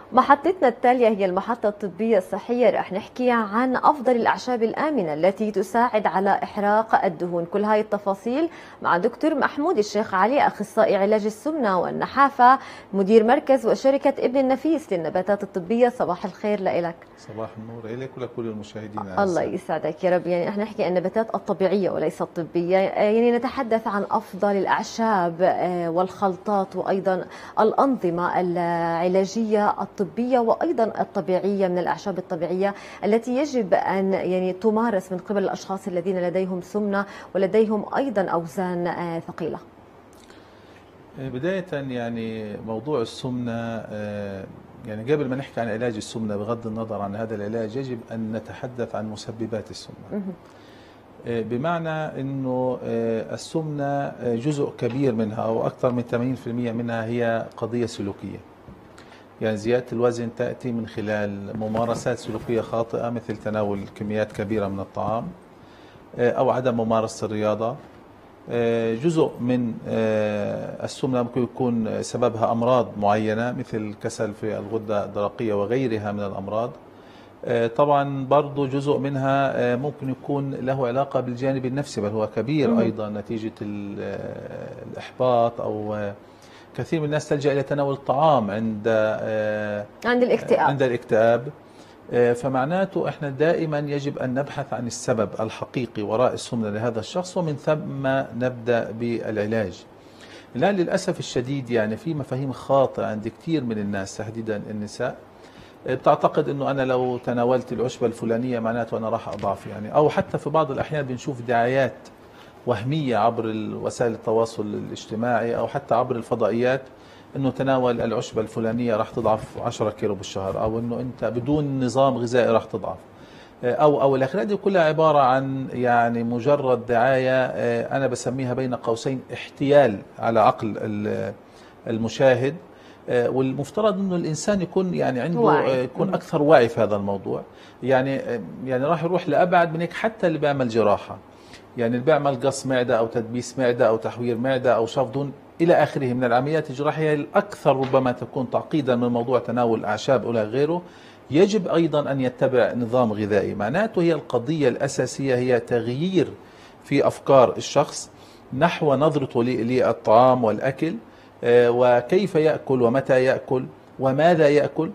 محطتنا التالية هي المحطة الطبية الصحية، رح نحكي عن أفضل الأعشاب الآمنة التي تساعد على إحراق الدهون. كل هاي التفاصيل مع دكتور محمود الشيخ علي، أخصائي علاج السمنة والنحافة، مدير مركز وشركة ابن النفيس للنباتات الطبية. صباح الخير لك. صباح النور لك ولكل المشاهدين الأعزاء. الله يسعدك يا رب. يعني احنا نحكي عن النباتات الطبيعية وليس الطبية، يعني نتحدث عن أفضل الأعشاب والخلطات وأيضا الأنظمة العلاجية الطبية وأيضا الطبيعية من الأعشاب الطبيعية التي يجب أن يعني تمارس من قبل الأشخاص الذين لديهم سمنة ولديهم أيضا أوزان ثقيلة. بداية يعني موضوع السمنة، يعني قبل ما نحكي عن علاج السمنة بغض النظر عن هذا العلاج يجب أن نتحدث عن مسببات السمنة. بمعنى أنه السمنة جزء كبير منها أو أكثر من 80% منها هي قضية سلوكية. يعني زيادة الوزن تأتي من خلال ممارسات سلوكية خاطئة مثل تناول كميات كبيرة من الطعام أو عدم ممارسة الرياضة. جزء من السمنة ممكن يكون سببها أمراض معينة مثل كسل في الغدة الدرقية وغيرها من الأمراض. طبعا برضو جزء منها ممكن يكون له علاقة بالجانب النفسي، بل هو كبير أيضا نتيجة الإحباط أو كثير من الناس تلجأ إلى تناول الطعام عند الاكتئاب. فمعناته احنا دائما يجب ان نبحث عن السبب الحقيقي وراء السمنه لهذا الشخص ومن ثم نبدا بالعلاج. الان للاسف الشديد يعني في مفاهيم خاطئه عند كثير من الناس تحديدا النساء، بتعتقد انه انا لو تناولت العشبه الفلانيه معناته انا راح اضعف، يعني او حتى في بعض الاحيان بنشوف دعايات وهميه عبر وسائل التواصل الاجتماعي او حتى عبر الفضائيات انه تناول العشبه الفلانيه راح تضعف 10 كيلو بالشهر، او انه انت بدون نظام غذائي راح تضعف، او الاخر. هذه كلها عباره عن يعني مجرد دعايه، انا بسميها بين قوسين احتيال على عقل المشاهد. والمفترض انه الانسان يكون يعني عنده يكون اكثر وعي في هذا الموضوع. يعني راح يروح لابعد من هيك، حتى اللي بيعمل جراحه، يعني اللي بيعمل قص معده او تدبيس معده او تحوير معده او شفط دهون إلى آخره من العمليات الجراحية الأكثر ربما تكون تعقيدا من موضوع تناول الأعشاب أو غيره، يجب أيضا أن يتبع نظام غذائي. معناته هي القضية الأساسية هي تغيير في أفكار الشخص نحو نظرته للطعام والأكل، وكيف يأكل ومتى يأكل وماذا يأكل،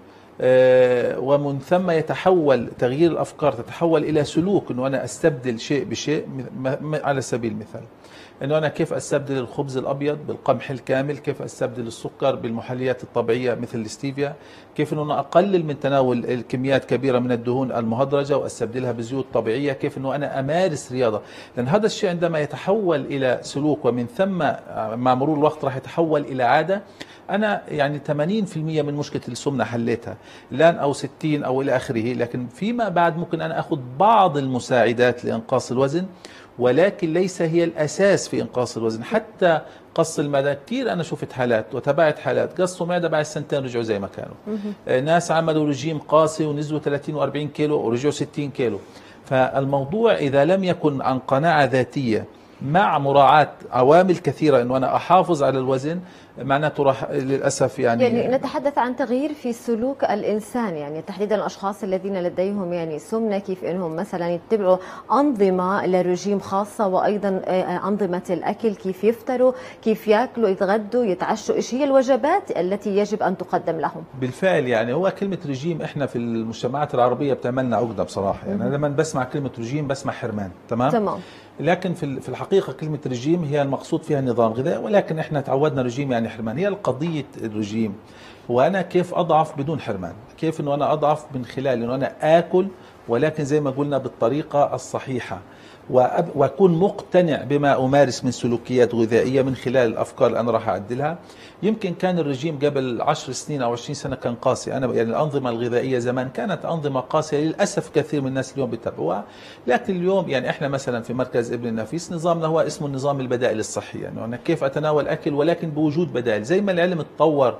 ومن ثم يتحول تغيير الأفكار تتحول إلى سلوك، أنه أنا أستبدل شيء بشيء. على سبيل المثال انه انا كيف استبدل الخبز الابيض بالقمح الكامل، كيف استبدل السكر بالمحليات الطبيعيه مثل الستيفيا، كيف انه انا اقلل من تناول الكميات كبيره من الدهون المهدرجه واستبدلها بزيوت طبيعيه، كيف انه انا امارس رياضه. لان هذا الشيء عندما يتحول الى سلوك ومن ثم مع مرور الوقت راح يتحول الى عاده، انا يعني 80% من مشكله السمنه حليتها الان او 60 او الى اخره. لكن فيما بعد ممكن انا اخذ بعض المساعدات لانقاص الوزن، ولكن ليس هي الأساس في إنقاص الوزن. حتى قص المعدة، كثير أنا شفت حالات وتابعت حالات قصوا معدة بعد سنتين رجعوا زي ما كانوا. ناس عملوا رجيم قاسي ونزلوا 30 و40 كيلو ورجعوا 60 كيلو. فالموضوع إذا لم يكن عن قناعة ذاتية مع مراعاة عوامل كثيرة أنه أنا أحافظ على الوزن، معناته راح للأسف يعني نتحدث عن تغيير في سلوك الإنسان، يعني تحديدا الأشخاص الذين لديهم يعني سمنة، كيف أنهم مثلا يتبعوا أنظمة للرجيم خاصة، وأيضا أنظمة الأكل، كيف يفطروا، كيف يأكلوا، يتغدوا، يتعشوا، إيش هي الوجبات التي يجب أن تقدم لهم. بالفعل يعني هو كلمة رجيم إحنا في المجتمعات العربية بتعملنا عقدة بصراحة. يعني أنا لما بسمع كلمة رجيم بسمع حرمان. تمام. لكن في الحقيقة كلمة رجيم هي المقصود فيها نظام غذائي، ولكن احنا تعودنا رجيم يعني حرمان. هي القضية الرجيم هو أنا كيف أضعف بدون حرمان، كيف أنه أنا أضعف من خلال أنه أنا آكل، ولكن زي ما قلنا بالطريقة الصحيحة، وأكون مقتنع بما أمارس من سلوكيات غذائية من خلال الأفكار اللي أنا راح أعدلها. يمكن كان الرجيم قبل 10 سنين أو 20 سنة كان قاسي. أنا يعني الأنظمة الغذائية زمان كانت أنظمة قاسية، للأسف كثير من الناس اليوم بيتبعوها. لكن اليوم يعني إحنا مثلا في مركز ابن النفيس نظامنا هو اسمه النظام البدائل الصحية، يعني أنا كيف أتناول أكل ولكن بوجود بدائل. زي ما العلم تطور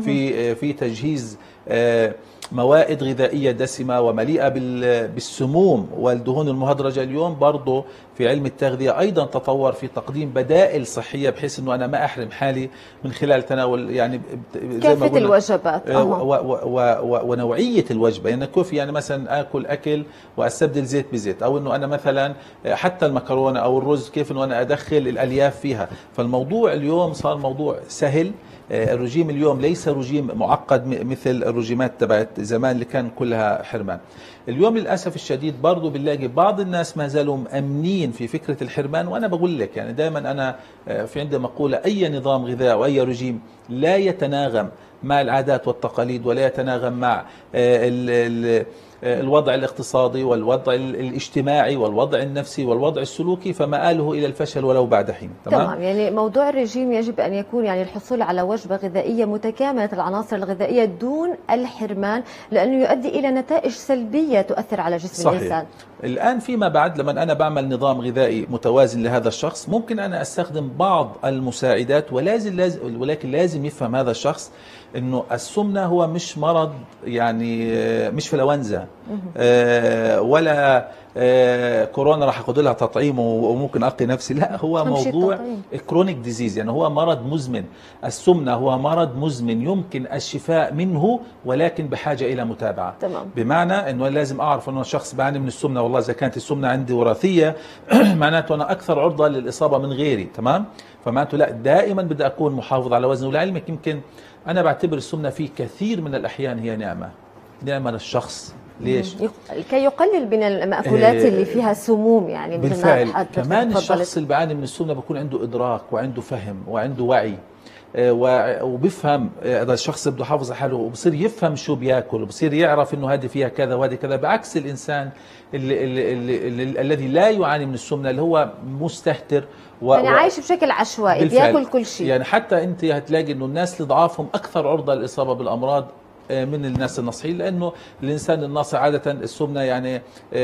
في تجهيز موائد غذائية دسمة ومليئة بالسموم والدهون المهدرجة، اليوم برضو في علم التغذية أيضا تطور في تقديم بدائل صحية بحيث أنه أنا ما أحرم حالي من خلال تناول يعني زي ما قلنا الوجبات ونوعية الوجبة. يعني كيف يعني مثلا أكل وأستبدل زيت بزيت، أو أنه أنا مثلا حتى المكرونة أو الرز كيف أنه أنا أدخل الألياف فيها. فالموضوع اليوم صار موضوع سهل. الرجيم اليوم ليس رجيم معقد مثل الرجيمات تبعت زمان اللي كان كلها حرمان. اليوم للأسف الشديد برضو بنلاقي بعض الناس ما زالوا مأمنين في فكرة الحرمان. وأنا بقول لك يعني دائما أنا في عندي مقولة: أي نظام غذائي أو أي رجيم لا يتناغم مع العادات والتقاليد ولا يتناغم مع الوضع الاقتصادي والوضع الاجتماعي والوضع النفسي والوضع السلوكي فمآله إلى الفشل ولو بعد حين. تمام. يعني موضوع الرجيم يجب أن يكون يعني الحصول على وجبة غذائية متكاملة العناصر الغذائية دون الحرمان، لأنه يؤدي إلى نتائج سلبية تؤثر على جسم صحيح. الإنسان. الآن فيما بعد لما أنا بعمل نظام غذائي متوازن لهذا الشخص ممكن أنا أستخدم بعض المساعدات، ولكن لازم يفهم هذا الشخص انه السمنه هو مش مرض، يعني مش فلونزا ولا كورونا راح اخذ لها تطعيم وممكن اقي نفسي. لا، هو موضوع كرونيك ديزيز، يعني هو مرض مزمن. السمنه هو مرض مزمن يمكن الشفاء منه ولكن بحاجه الى متابعه. تمام. بمعنى انه لازم اعرف انه شخص بعاني من السمنه، والله اذا كانت السمنه عندي وراثيه معناته انا اكثر عرضه للاصابه من غيري. تمام. فمعناته لا، دائما بدي اكون محافظ على وزني. ولعلمك يمكن أنا بعتبر السمنة في كثير من الأحيان هي نعمة للشخص. ليش؟ كي يقلل من المأكولات اللي فيها سموم. يعني بالفعل كمان الشخص اللي بيعاني من السمنة بيكون عنده إدراك وعنده فهم وعنده وعي وبيفهم. هذا الشخص بده يحافظ على حاله وبصير يفهم شو بياكل وبصير يعرف انه هذه فيها كذا وهذه كذا، بعكس الانسان الذي لا يعاني من السمنه اللي هو مستهتر يعني عايش بشكل عشوائي بياكل كل شيء. يعني حتى انت هتلاقي انه الناس اللي ضعافهم اكثر عرضه للاصابه بالامراض من الناس الناصحين، لانه الانسان الناصح عاده السمنه يعني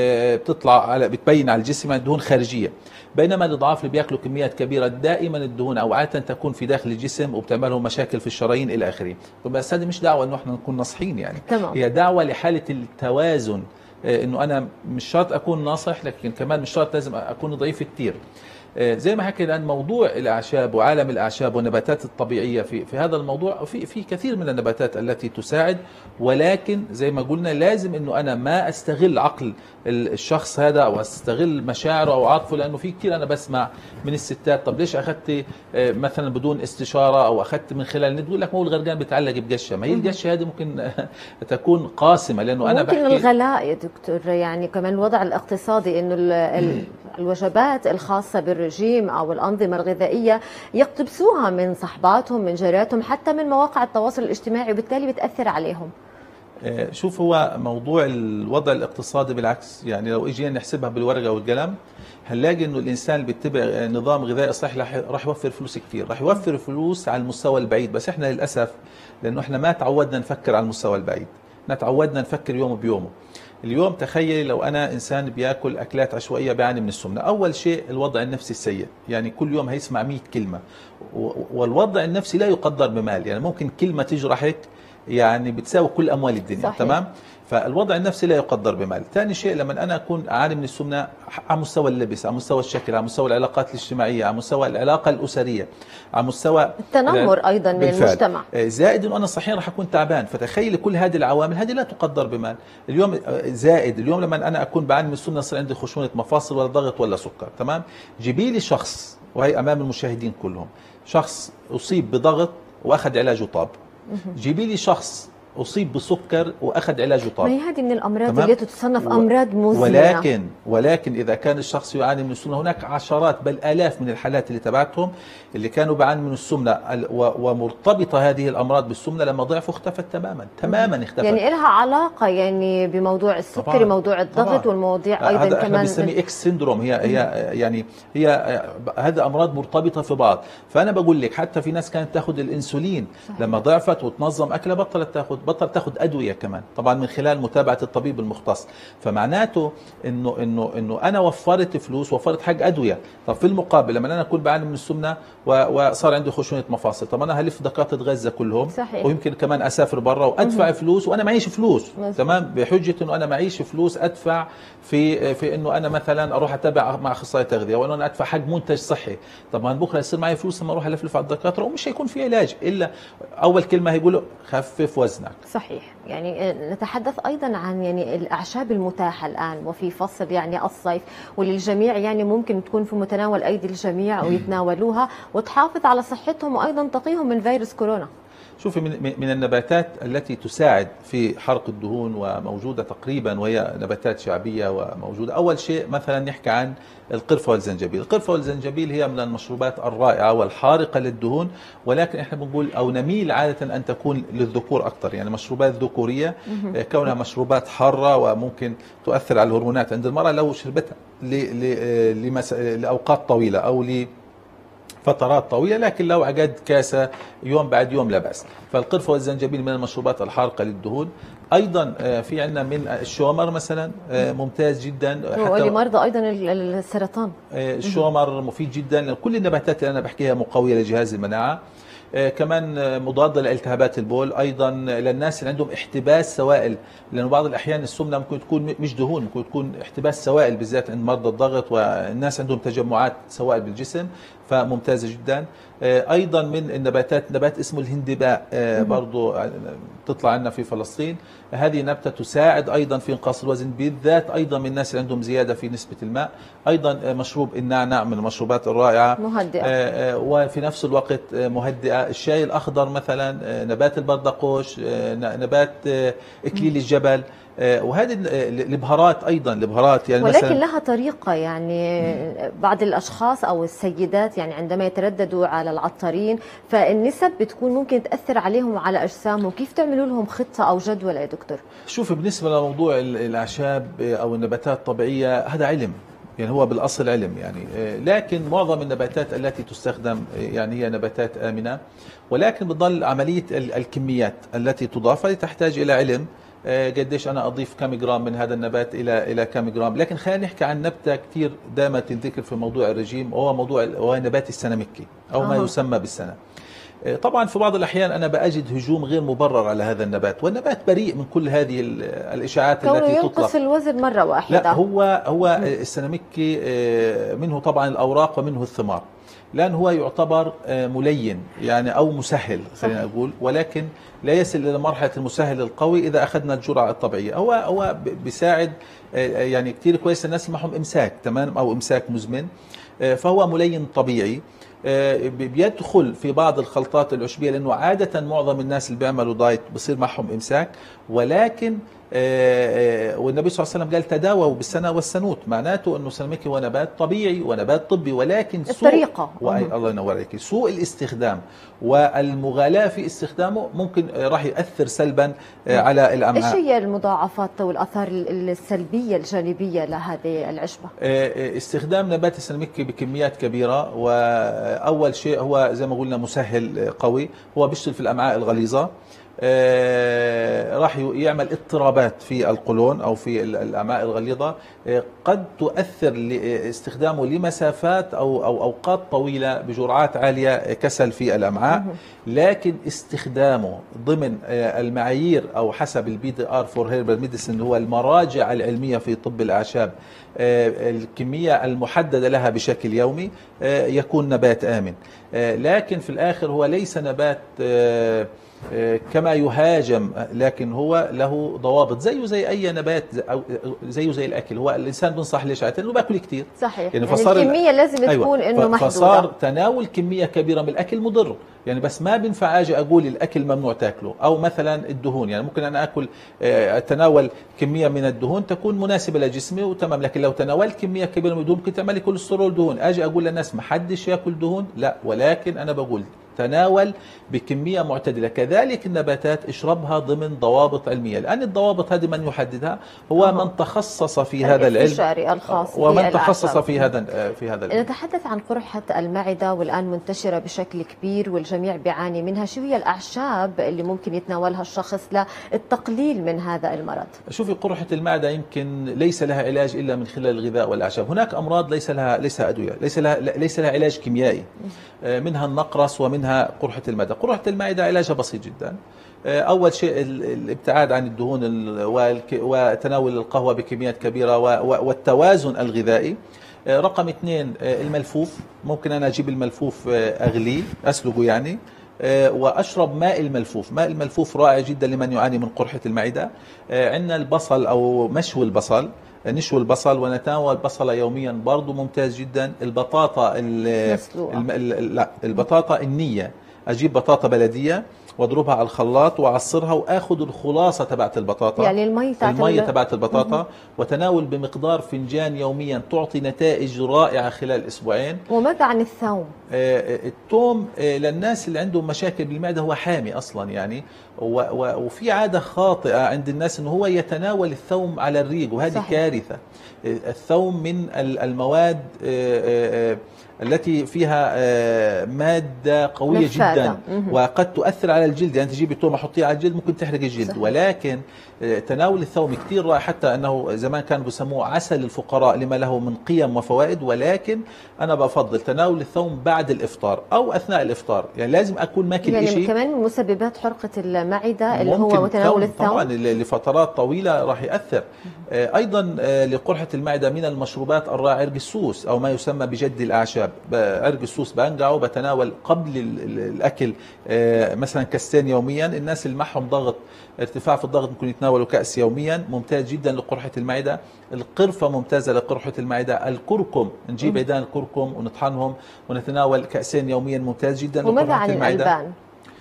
بتبين على الجسم دهون خارجيه، بينما الضعاف اللي بياكلوا كميات كبيره دائما الدهون او عاده تكون في داخل الجسم وبتعملهم مشاكل في الشرايين الى اخره. بس هذه مش دعوه انه احنا نكون ناصحين يعني. تمام. هي دعوه لحاله التوازن، انه انا مش شرط اكون ناصح لكن كمان مش شرط لازم اكون ضعيف كثير. زي ما حكينا عن موضوع الأعشاب وعالم الأعشاب والنباتات الطبيعية في هذا الموضوع، في كثير من النباتات التي تساعد، ولكن زي ما قلنا لازم أنه أنا ما أستغل عقل الشخص هذا أو أستغل مشاعره أو عاطفه، لأنه في كثير أنا بسمع من الستات: طب ليش أخذت مثلا بدون استشارة أو أخذت من خلال النت؟ بقول لك ما هو الغرقان بتعلق بقشة. ما هي القشة هذه ممكن تكون قاسمة، لأنه أنا ممكن الغلاء يا دكتور، يعني كمان الوضع الاقتصادي، أنه الوجبات الخاصة بالرجيم أو الأنظمة الغذائية يقتبسوها من صحباتهم من جاراتهم حتى من مواقع التواصل الاجتماعي، وبالتالي بتأثر عليهم. شوف، هو موضوع الوضع الاقتصادي بالعكس، يعني لو اجينا نحسبها بالورقة والقلم هنلاقي انه الانسان اللي بيتبع نظام غذائي صحي راح يوفر فلوس كثير، راح يوفر فلوس على المستوى البعيد. بس احنا للاسف لانه احنا ما تعودنا نفكر على المستوى البعيد، احنا تعودنا نفكر يوم بيومه. اليوم تخيل لو أنا إنسان بياكل أكلات عشوائية بيعاني من السمنة، أول شيء الوضع النفسي السيء، يعني كل يوم هيسمع 100 كلمة، والوضع النفسي لا يقدر بمال، يعني ممكن كلمة تجرحك يعني بتساوي كل أموال الدنيا. صحيح. تمام. فالوضع النفسي لا يقدر بمال. ثاني شيء لما أنا أكون أعاني من السمنة على مستوى اللبس، على مستوى الشكل، على مستوى العلاقات الاجتماعية، على مستوى العلاقة الأسرية، على مستوى التنمر أيضا من المجتمع، زائد أنه أنا صحيح راح أكون تعبان. فتخيل كل هذه العوامل هذه لا تقدر بمال. اليوم زائد اليوم لما أنا أكون بعاني من السمنة يصير عندي خشونة مفاصل ولا ضغط ولا سكر. تمام. جيبي لي شخص، وهي أمام المشاهدين كلهم، شخص أصيب بضغط وأخذ علاجه طاب. جيبي لي شخص أصيب بسكر وأخذ علاجه طاب. ما هي هذه من الأمراض اللي تصنف أمراض مزمنة. ولكن إذا كان الشخص يعاني من السمنة، هناك عشرات بل آلاف من الحالات اللي تبعتهم اللي كانوا بيعانوا من السمنة ومرتبطة هذه الأمراض بالسمنة، لما ضعفوا اختفت تماما اختفت. يعني لها علاقة يعني بموضوع السكري، موضوع الضغط، والمواضيع أيضا هذا كمان بنسميه إكس سيندروم. هي هذا أمراض مرتبطة في بعض. فأنا بقول لك حتى في ناس كانت تأخذ الإنسولين. صحيح. لما ضعفت وتنظم أكلها بطلت تأخذ. بطل تاخذ ادويه كمان، طبعا من خلال متابعه الطبيب المختص. فمعناته انه انا وفرت فلوس، وفرت حق ادويه. طب في المقابل لما انا اكون بعاني من السمنه وصار عندي خشونه مفاصل، طب انا هلف دكاتره غزه كلهم، صحيح. ويمكن كمان اسافر برا وادفع فلوس وانا معيش فلوس، تمام، بحجه انه انا معيش فلوس ادفع في انه انا مثلا اروح اتابع مع اخصائي تغذيه، وانه انا ادفع حق منتج صحي. طبعا بكره يصير معي فلوس لما اروح الفلف على الدكاتره ومش هيكون في علاج، الا اول كلمه هيقولوا خفف وزنك. صحيح. يعني نتحدث ايضا عن يعني الاعشاب المتاحه الان وفي فصل يعني الصيف، وللجميع يعني ممكن تكون في متناول ايدي الجميع ويتناولوها وتحافظ على صحتهم وايضا تقيهم من فيروس كورونا. شوفي، من النباتات التي تساعد في حرق الدهون وموجودة تقريبا، وهي نباتات شعبية وموجودة، أول شيء مثلا نحكي عن القرفة والزنجبيل. القرفة والزنجبيل هي من المشروبات الرائعة والحارقة للدهون، ولكن احنا بنقول أو نميل عادة أن تكون للذكور أكثر، يعني مشروبات ذكورية، كونها مشروبات حارة وممكن تؤثر على الهرمونات عند المرأة لو شربتها لأوقات طويلة أو فترات طويلة، لكن لو عقد كاسة يوم بعد يوم لا بأس. فالقرفة والزنجبيل من المشروبات الحارقة للدهون. أيضا في عندنا من الشومر مثلا، ممتاز جدا حتى لمرضى أيضا السرطان. الشومر مفيد جدا. كل النباتات اللي أنا بحكيها مقوية لجهاز المناعة. كمان مضادة لالتهابات البول، أيضا للناس اللي عندهم احتباس سوائل، لأنه بعض الأحيان السمنة ممكن تكون مش دهون، ممكن تكون احتباس سوائل، بالذات عند مرضى الضغط والناس عندهم تجمعات سوائل بالجسم، فممتازة جدا. أيضا من النباتات نبات اسمه الهندباء، برضو تطلع عنا في فلسطين. هذه نبتة تساعد أيضا في إنقاص الوزن، بالذات أيضا من الناس اللي عندهم زيادة في نسبة الماء. أيضا مشروب النعناع من المشروبات الرائعة، مهدئة، وفي نفس الوقت مهدئة. الشاي الأخضر مثلا، نبات البردقوش، نبات إكليل الجبل، وهذه البهارات أيضا، البهارات يعني ولكن مثلا لها طريقة. يعني بعض الأشخاص أو السيدات يعني عندما يترددوا على العطارين فالنسب بتكون ممكن تأثر عليهم وعلى أجسامهم، كيف تعملوا لهم خطة أو جدول يا دكتور؟ شوف، بالنسبة لموضوع الأعشاب أو النباتات الطبيعية، هذا علم، يعني هو بالأصل علم يعني، لكن معظم النباتات التي تستخدم يعني هي نباتات آمنة، ولكن بتظل عملية الكميات التي تضاف تحتاج إلى علم. قديش أنا أضيف كم جرام من هذا النبات إلى كم جرام. لكن خلينا نحكي عن نبتة كثير دائما تنذكر في موضوع الرجيم، وهو نبات السنمكي أو ما يسمى بالسنة. طبعا في بعض الأحيان أنا بأجد هجوم غير مبرر على هذا النبات، والنبات بريء من كل هذه الإشاعات التي تطلق. ينقص الوزن مرة واحدة. لا، هو السنمكي منه طبعا الأوراق ومنه الثمار، لأن هو يعتبر ملين يعني أو مسهل خلينا أقول، ولكن لا يصل إلى مرحلة المسهل القوي إذا أخذنا الجرعة الطبيعية. هو بيساعد يعني كتير كويس الناس اللي معهم إمساك تمام أو إمساك مزمن، فهو ملين طبيعي. بيدخل في بعض الخلطات العشبية، لأنه عادة معظم الناس اللي بيعملوا دايت بصير معهم إمساك، ولكن والنبي صلى الله عليه وسلم قال تداووا بالسنة والسنوت، معناته أنه السنمكي هو نبات طبيعي ونبات طبي، ولكن الطريقة الله ينور عليك، سوء الاستخدام والمغالاة في استخدامه ممكن راح يأثر سلبا على الأمعاء. إيش هي المضاعفات والآثار السلبية الجانبية لهذه العشبة؟ استخدام نبات السنمكي بكميات كبيرة، وأول شيء هو زي ما قلنا مسهل قوي، هو بيشتغل في الأمعاء الغليظة، راح يعمل اضطرابات في القولون أو في الأمعاء الغليظة، قد تؤثر لاستخدامه لمسافات أو أوقات طويلة بجرعات عالية كسل في الأمعاء. لكن استخدامه ضمن المعايير أو حسب الBDR for Herbal Medicine، هو المراجع العلمية في طب الأعشاب، الكمية المحددة لها بشكل يومي، يكون نبات آمن. لكن في الآخر هو ليس نبات كما يهاجم، لكن هو له ضوابط زيه زي اي نبات، او زيه زي الاكل. هو الانسان بنصح ليش عاده انه باكل كثير، صحيح، يعني الكميه لازم تكون انه محدوده، فصار تناول كميه كبيره من الاكل مضر يعني. بس ما بينفع اجي اقول الاكل ممنوع تاكله، او مثلا الدهون، يعني ممكن انا اكل اتناول كميه من الدهون تكون مناسبه لجسمي وتمام، لكن لو تناولت كميه كبيره من الدهون ممكن تعمل لي كوليسترول دهون. اجي اقول للناس ما حدش ياكل دهون، لا، ولكن انا بقول تناول بكمية معتدلة. كذلك النباتات اشربها ضمن ضوابط علمية، لأن الضوابط هذه من يحددها هو من تخصص في هذا العلم الخاص ومن تخصص في هذا العلم. نتحدث عن قرحة المعدة والآن منتشرة بشكل كبير والجميع بيعاني منها، شو هي الأعشاب اللي ممكن يتناولها الشخص للتقليل من هذا المرض؟ شوفي، قرحة المعدة يمكن ليس لها علاج إلا من خلال الغذاء والأعشاب. هناك أمراض ليس لها أدوية، ليس لها علاج كيميائي، منها النقرس ومنها قرحة المعدة. قرحة المعدة علاجها بسيط جدا. أول شيء الابتعاد عن الدهون وتناول القهوة بكميات كبيرة والتوازن الغذائي. رقم 2 الملفوف. ممكن أنا أجيب الملفوف أغليه أسلقه يعني، وأشرب ماء الملفوف. ماء الملفوف رائع جدا لمن يعاني من قرحة المعدة. عندنا البصل أو مشوي البصل، نشوي البصل ونتناول بصلة يوميا، برضو ممتاز جدا. البطاطا لا، البطاطا النية، أجيب بطاطا بلدية واضربها على الخلاط واعصرها واخذ الخلاصه تبعت البطاطا، يعني المي تبعت البطاطا، وتناول بمقدار فنجان يوميا، تعطي نتائج رائعه خلال اسبوعين. وماذا عن الثوم؟ الثوم للناس اللي عندهم مشاكل بالمعده هو حامي اصلا يعني، وفي عاده خاطئه عند الناس انه هو يتناول الثوم على الريق، وهذه صحيح. كارثه. الثوم من المواد التي فيها مادة قوية جدا وقد تؤثر على الجلد، يعني تجيبي تومة حطيها على الجلد ممكن تحرق الجلد صحيح. ولكن تناول الثوم كثير رائع، حتى أنه زمان كانوا بسموه عسل الفقراء لما له من قيم وفوائد. ولكن أنا بفضل تناول الثوم بعد الإفطار أو أثناء الإفطار، يعني لازم أكون ماكل يعني شيء. كمان من مسببات حرقة المعدة اللي هو تناول الثوم طبعا لفترات طويلة راح يأثر. أيضا لقرحة المعدة من المشروبات الرائع عرق السوس أو ما يسمى بجد الأعشاب. عرق السوس بنقعه، بتناول قبل الأكل مثلا كاستين يوميا. الناس اللي معهم ضغط، ارتفاع في الضغط، ممكن يتناولوا كأس يوميا، ممتاز جدا لقرحة المعدة. القرفة ممتازة لقرحة المعدة. الكركم، نجيب عيدان الكركم ونطحنهم ونتناول كأسين يوميا، ممتاز جدا لقرحة المعدة. وماذا عن الألبان؟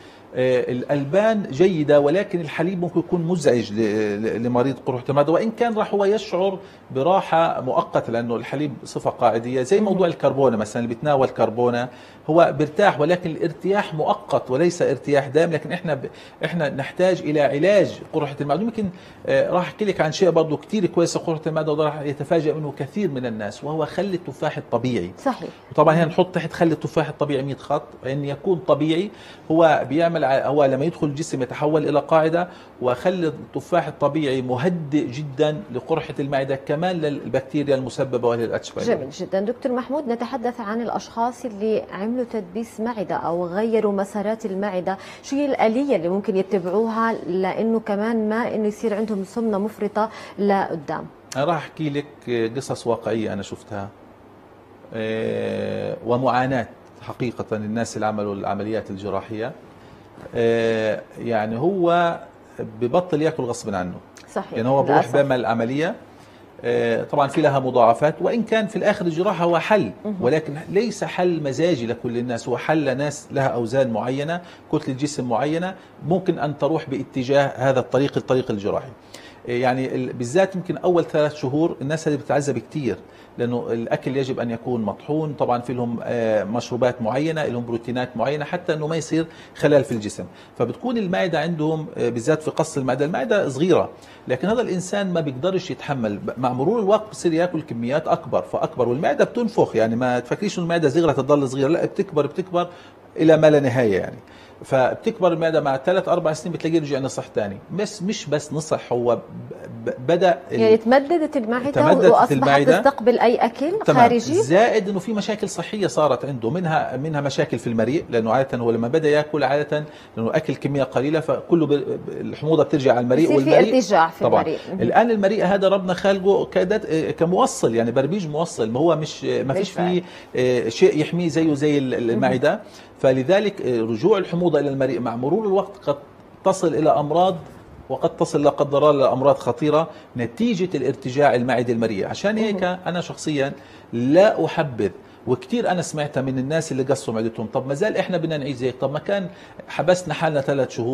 الألبان جيدة، ولكن الحليب ممكن يكون مزعج لمريض قرحة المعدة، وإن كان راح هو يشعر براحة مؤقتة، لأنه الحليب صفة قاعدية. زي موضوع الكربونة مثلا، اللي بيتناول كربونة هو بيرتاح، ولكن الارتياح مؤقت وليس ارتياح دائم. لكن احنا نحتاج إلى علاج قرحة المعدة. يمكن راح أحكي لك عن شيء برضه كثير كويس لقرحة المعدة وراح يتفاجأ منه كثير من الناس، وهو خل التفاح الطبيعي. صحيح. وطبعا هنا نحط تحت خل التفاح الطبيعي 100 خط، أن يكون طبيعي. هو بيعمل، هو لما يدخل الجسم يتحول إلى قاعدة. وخل التفاح الطبيعي مهدئ جدا لقرحة المعدة، كمان للبكتيريا المسببة وللاتش بايلوري. جميل جدا. دكتور محمود، نتحدث عن الأشخاص اللي عملوا تدبيس معدة أو غيروا مسارات المعدة، شو هي الآلية اللي ممكن يتبعوها لأنه كمان ما إنه يصير عندهم سمنة مفرطة لقدام؟ أنا راح أحكي لك قصص واقعية أنا شفتها ومعاناة حقيقة الناس اللي عملوا العمليات الجراحية. يعني هو ببطل ياكل غصب عنه. صحيح. يعني هو بروح بيعمل عملية، طبعا في لها مضاعفات، وإن كان في الآخر الجراحة هو حل، ولكن ليس حل مزاجي لكل الناس، هو حل لناس لها أوزان معينة، كتلة جسم معينة، ممكن أن تروح باتجاه هذا الطريق الجراحي. يعني بالذات يمكن أول 3 شهور الناس اللي بتعذب كتير، لأنه الأكل يجب أن يكون مطحون، طبعا في لهم مشروبات معينة، لهم بروتينات معينة، حتى أنه ما يصير خلل في الجسم. فبتكون المعدة عندهم بالذات في قص المعدة صغيرة، لكن هذا الإنسان ما بيقدرش يتحمل. مع مرور الوقت بصير يأكل كميات أكبر فأكبر، والمعدة بتنفخ. يعني ما تفكريش أن المعدة صغيرة تضل صغيرة، لا، بتكبر إلى ما لا نهاية يعني. فبتكبر المعدة مع 3-4 سنين بتلاقيه رجع نصح تاني. مش بس نصح، هو بدأ يعني تمددت المعدة وأصبحت تستقبل أي أكل خارجي، زائد أنه في مشاكل صحية صارت عنده، منها مشاكل في المريء، لأنه عادة هو لما بدأ يأكل عادة لأنه أكل كمية قليلة، فكله الحموضة بترجع على المريء، والمريء في ارتجاع في طبعا المريء. الآن المريء هذا ربنا خالقه كموصل، يعني بربيج موصل، ما هو ما فيش فيه شيء يحميه زي المعدة. فلذلك رجوع الحموضة إلى المريء مع مرور الوقت قد تصل إلى أمراض، وقد تصل لا قدر الله لأمراض خطيرة نتيجة الارتجاع المعدي المريء. عشان هيك أنا شخصيا لا أحبذ، وكثير أنا سمعتها من الناس اللي قصوا معدتهم، طب ما زال إحنا بدنا نعيش زيك، طب ما كان حبسنا حالنا 3 شهور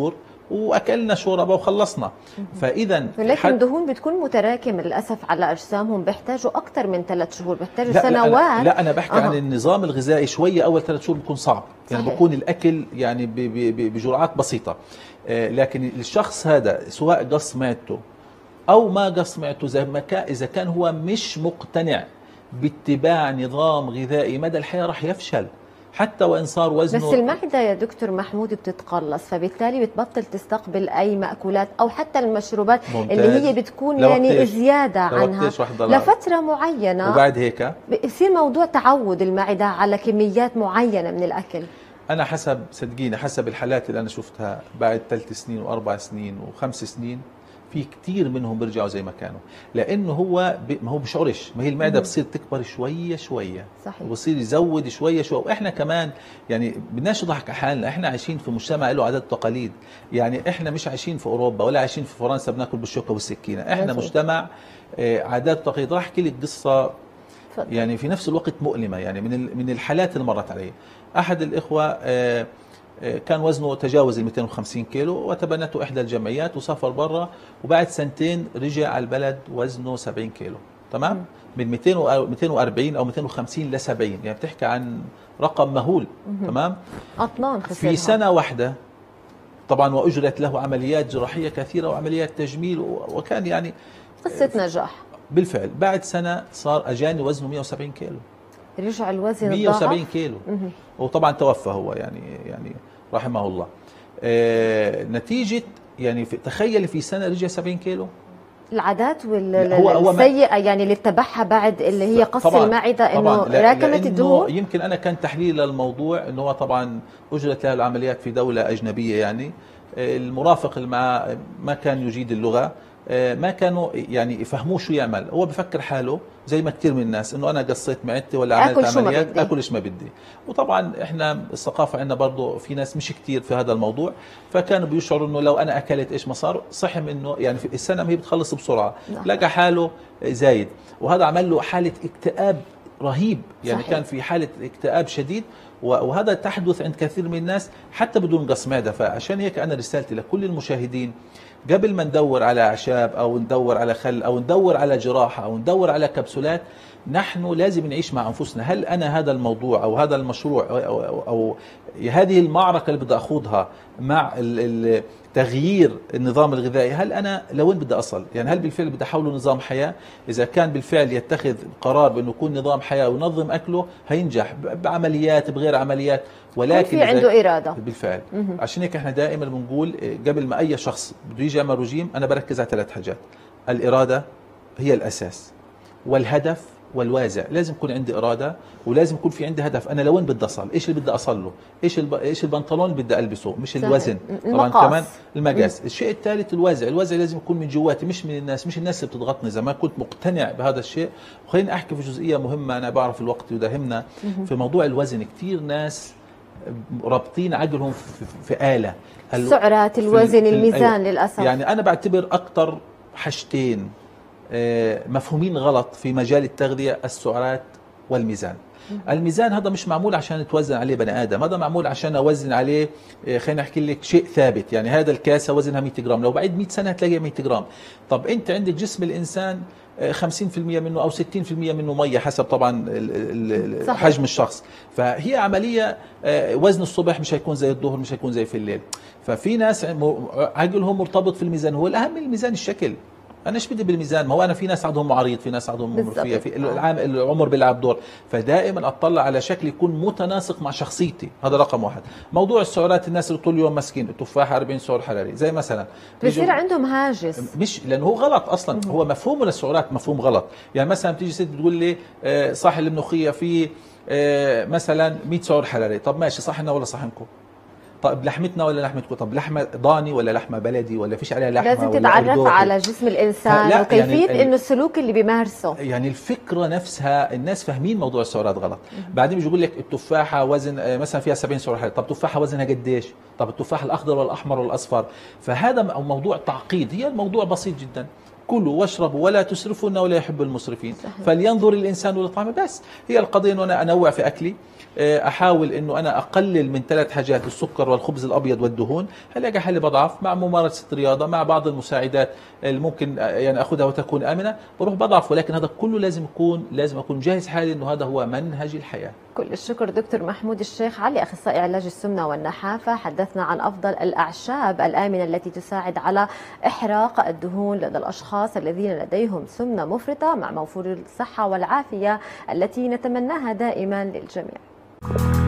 واكلنا شوربه وخلصنا. فاذا ولكن دهون بتكون متراكمه للاسف على اجسامهم، بيحتاجوا اكثر من 3 شهور، بيحتاجوا سنوات. لا انا بحكي عن النظام الغذائي، شويه اول 3 شهور بيكون صعب، يعني صحيح. بيكون الاكل يعني بجرعات بسيطه، لكن الشخص هذا سواء قص معدته او ما قص معدته، زي ما كان اذا كان هو مش مقتنع باتباع نظام غذائي مدى الحياه راح يفشل حتى وان صار وزنه. بس المعده يا دكتور محمود بتتقلص، فبالتالي بتبطل تستقبل اي مأكولات او حتى المشروبات ممتاز. اللي هي بتكون يعني زياده عنها لفتره معينه، وبعد هيك بصير موضوع تعود المعده على كميات معينه من الاكل. انا حسب صدقيني حسب الحالات اللي انا شفتها بعد 3 سنين و4 سنين و5 سنين، في كثير منهم بيرجعوا زي ما كانوا، لانه هو ما هو بشعرش، ما هي المعده بتصير تكبر شويه شويه، صحيح، وبصير يزود شويه شويه. واحنا كمان يعني بدناش نضحك على حالنا، احنا عايشين في مجتمع له عادات وتقاليد، يعني احنا مش عايشين في اوروبا ولا عايشين في فرنسا بناكل بالشوكه والسكينه، احنا مجتمع عادات وتقاليد. راح احكي لك قصه يعني في نفس الوقت مؤلمه، يعني من الحالات اللي مرت علي. احد الاخوه كان وزنه تجاوز ال 250 كيلو، وتبنته احدى الجمعيات وسافر برا، وبعد سنتين رجع على البلد وزنه 70 كيلو، تمام؟ من 240 او 250 ل 70، يعني بتحكي عن رقم مهول، تمام؟ اطنان في سنه واحده طبعا، واجرت له عمليات جراحيه كثيره وعمليات تجميل، وكان يعني قصه نجاح. بالفعل بعد سنه صار اجاني وزنه 170 كيلو، رجع الوزن 170 كيلو، وطبعا توفى هو يعني رحمه الله. نتيجة يعني تخيل في سنة رجع 70 كيلو. العادات السيئة يعني اللي اتبعها بعد اللي هي قص المعدة، انه راكمت الدهون. يمكن انا كان تحليل للموضوع انه هو طبعا اجرت له العمليات في دولة اجنبية، يعني المرافق اللي معه ما كان يجيد اللغة، ما كانوا يعني يفهموه شو يعمل، هو بفكر حاله زي ما كثير من الناس انه انا قصيت معدتي ولا عملت عمليات اكل ايش ما بدي. وطبعا احنا الثقافه عندنا برضه في ناس مش كثير في هذا الموضوع، فكانوا بيشعروا انه لو انا اكلت ايش ما صار، صحم انه يعني في السنه ما هي بتخلص بسرعه، لقى حاله زايد، وهذا عمل له حاله اكتئاب رهيب، يعني صحيح. كان في حاله اكتئاب شديد، وهذا تحدث عند كثير من الناس حتى بدون قص معده. فعشان هيك انا رسالتي لكل المشاهدين، قبل ما ندور على أعشاب أو ندور على خل أو ندور على جراحة أو ندور على كبسولات، نحن لازم نعيش مع أنفسنا. هل أنا هذا الموضوع أو هذا المشروع أو هذه المعركة اللي بدي أخوضها مع تغيير النظام الغذائي، هل أنا لوين بدي أصل؟ يعني هل بالفعل بدي أحوله نظام حياة؟ إذا كان بالفعل يتخذ قرار بأنه يكون نظام حياة وينظم أكله، هينجح بعمليات بغير عمليات، ولكن في عنده إرادة بالفعل. عشان هيك احنا دائما بنقول قبل ما أي شخص بده يجي يعمل رجيم، أنا بركز على 3 حاجات: الإرادة هي الأساس، والهدف، والوازع. لازم يكون عندي إرادة، ولازم يكون في عندي هدف. أنا لوين بدي أصل؟ إيش اللي بدي أصل له؟ إيش البنطلون اللي بدي ألبسه، مش الوزن. طبعا كمان المقاس. الشيء الثالث الوازع. الوازع لازم يكون من جواتي، مش من الناس، مش الناس اللي بتضغطني. إذا ما كنت مقتنع بهذا الشيء. وخليني أحكي في جزئية مهمة، أنا بعرف الوقت يداهمنا في موضوع الوزن. كثير ناس رابطين عقلهم في آلة السعرات، الوزن، الميزان. للأسف يعني أنا بعتبر أكثر حاجتين مفهومين غلط في مجال التغذية: السعرات والميزان. الميزان هذا مش معمول عشان توزن عليه بني آدم، هذا معمول عشان أوزن عليه خلينا أحكي لك شيء ثابت. يعني هذا الكاسة وزنها 100 جرام، لو بعد 100 سنة هتلاقيها 100 جرام. طب أنت عندك جسم الإنسان 50% منه أو 60% منه مية، حسب طبعا حجم الشخص. فهي عملية وزن الصبح مش هيكون زي الظهر، مش هيكون زي في الليل. ففي ناس عقلهم مرتبط في الميزان. هو الأهم من الميزان الشكل. انا ايش بدي بالميزان؟ ما هو انا في ناس عندهم معاريض، في ناس عندهم مرفيه، في العمر بيلعب دور. فدائما اطلع على شكل يكون متناسق مع شخصيتي، هذا رقم 1. موضوع السعرات، الناس اللي طول اليوم ماسكين التفاحه 40 سعر حراري زي مثلا، بصير عندهم هاجس، مش لانه هو غلط اصلا. هو مفهومه للسعرات مفهوم غلط. يعني مثلا بتيجي ست بتقول لي صاحن الملوخيه فيه مثلا 100 سعر حراري. طب ماشي، صحنا ولا صحنكم؟ طب لحمتنا ولا لحمتكم؟ طب لحمه ضاني ولا لحمه بلدي ولا فيش عليها لحمه؟ لازم تتعرف على جسم الانسان وكيفيه يعني انه السلوك اللي بيمارسه. يعني الفكره نفسها الناس فاهمين موضوع السعرات غلط. بعدين بيجي يقول لك التفاحه وزن مثلا فيها 70 سعر حراري. طب تفاحه وزنها قديش؟ طب التفاح الاخضر والاحمر والاصفر؟ فهذا موضوع تعقيد. هي الموضوع بسيط جدا. كلوا واشربوا ولا تسرفوا إنه لا يحب المسرفين. فلينظر الإنسان لطعمه. بس هي القضية أنه أنا أنوع في أكلي، أحاول أنه أنا أقلل من 3 حاجات: السكر والخبز الأبيض والدهون. هلاقي حالي بضعف مع ممارسة الرياضة، مع بعض المساعدات اللي ممكن يعني أخذها وتكون آمنة، بروح بضعف. ولكن هذا كله لازم أكون جاهز حالي أنه هذا هو منهج الحياة. كل الشكر دكتور محمود الشيخ علي، أخصائي علاج السمنة والنحافة، حدثنا عن أفضل الأعشاب الآمنة التي تساعد على إحراق الدهون لدى الأشخاص الذين لديهم سمنة مفرطة، مع موفور الصحة والعافية التي نتمناها دائما للجميع.